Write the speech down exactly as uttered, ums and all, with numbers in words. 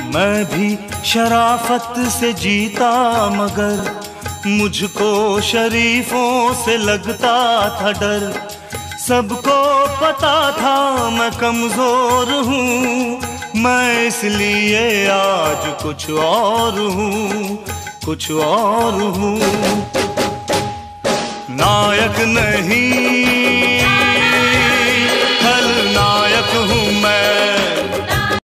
मैं भी शराफत से जीता मगर मुझको शरीफों से लगता था डर। सबको पता था मैं कमजोर हूँ, मैं इसलिए आज कुछ और हूँ, कुछ और हूँ। नायक नहीं